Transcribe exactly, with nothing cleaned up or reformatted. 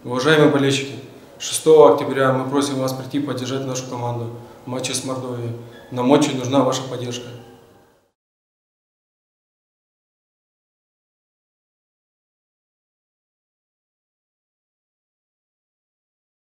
Уважаемые болельщики, шестого октября мы просим вас прийти поддержать нашу команду в матче с Мордовией. Нам очень нужна ваша поддержка.